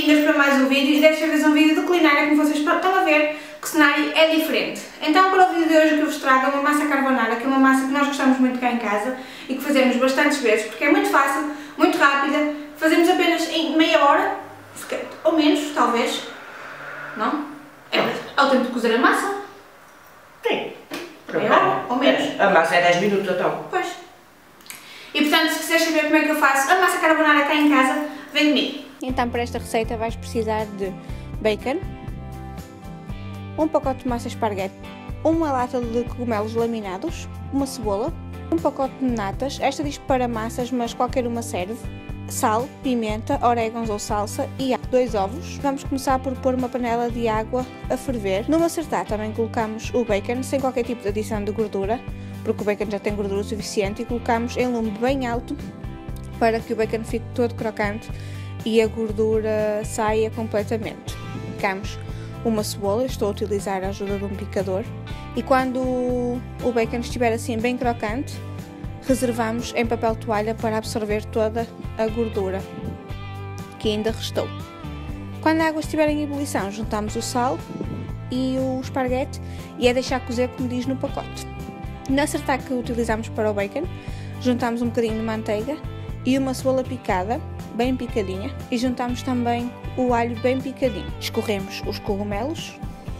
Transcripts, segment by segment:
boas-vindas para mais um vídeo e desta vez um vídeo de culinária. Como vocês estão a ver, que o cenário é diferente. Então, para o vídeo de hoje, o que eu vos trago é uma massa carbonara, que é uma massa que nós gostamos muito cá em casa e que fazemos bastantes vezes, porque é muito fácil, muito rápida, fazemos apenas em meia hora, ou menos, talvez, não? É ao tempo de cozer a massa? Sim. Meia hora, ou menos. A massa é 10 minutos, então. Pois. E portanto, se quiseres saber como é que eu faço a massa carbonara cá em casa, vem comigo. Então, para esta receita vais precisar de bacon, um pacote de massa esparguete, uma lata de cogumelos laminados, uma cebola, um pacote de natas, esta diz para massas, mas qualquer uma serve, sal, pimenta, orégãos ou salsa e 2 ovos. Vamos começar por pôr uma panela de água a ferver. Numa acertar também colocamos o bacon, sem qualquer tipo de adição de gordura, porque o bacon já tem gordura suficiente, e colocamos em lume bem alto para que o bacon fique todo crocante e a gordura saia completamente. Picamos uma cebola, estou a utilizar a ajuda de um picador, e quando o bacon estiver assim bem crocante, reservamos em papel toalha para absorver toda a gordura que ainda restou. Quando a água estiver em ebulição, juntamos o sal e o esparguete e é deixar cozer como diz no pacote. Na acertar que utilizamos para o bacon, juntamos um bocadinho de manteiga e uma cebola picada, bem picadinha, e juntamos também o alho bem picadinho. Escorremos os cogumelos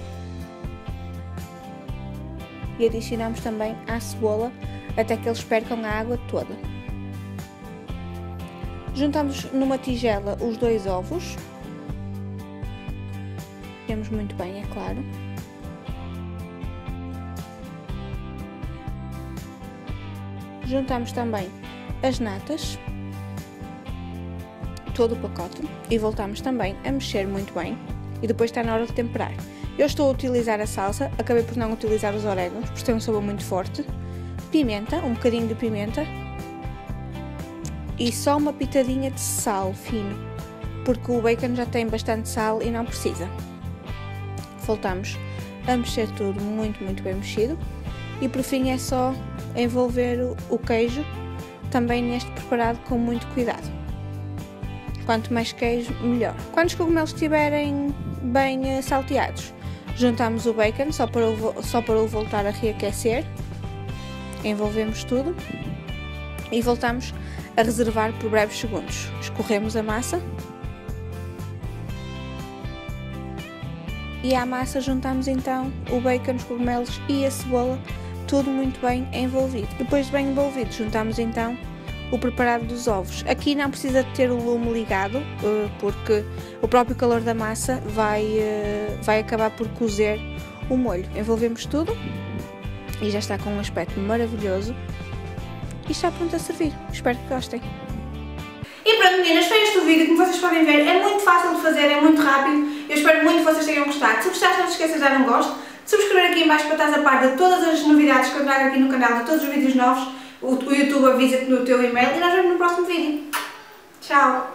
e adicionamos também à cebola até que eles percam a água toda. Juntamos numa tigela os 2 ovos, temos muito bem, é claro. Juntamos também as natas, todo o pacote, e voltamos também a mexer muito bem, e depois está na hora de temperar. Eu estou a utilizar a salsa, acabei por não utilizar os orégãos, porque tem um sabor muito forte, pimenta, um bocadinho de pimenta, e só uma pitadinha de sal fino, porque o bacon já tem bastante sal e não precisa. Voltamos a mexer tudo muito bem mexido, e por fim é só envolver o queijo também neste preparado com muito cuidado. Quanto mais queijo, melhor. Quando os cogumelos estiverem bem salteados, juntamos o bacon só para o voltar a reaquecer, envolvemos tudo e voltamos a reservar por breves segundos. Escorremos a massa e à massa juntamos então o bacon, os cogumelos e a cebola, tudo muito bem envolvido. Depois de bem envolvido, juntamos então o preparado dos ovos. Aqui não precisa de ter o lume ligado, porque o próprio calor da massa vai acabar por cozer o molho. Envolvemos tudo e já está com um aspecto maravilhoso e está pronto a servir. Espero que gostem. E pronto, meninas, foi este o vídeo. Como vocês podem ver, é muito fácil de fazer, é muito rápido. Eu espero muito que vocês tenham gostado. Se gostaste, não te esqueças de dar um gosto, de subscrever aqui em baixo para estar a par de todas as novidades que eu trago aqui no canal, de todos os vídeos novos. O YouTube avisa-te no teu e-mail, e nós vemos no próximo vídeo. Tchau!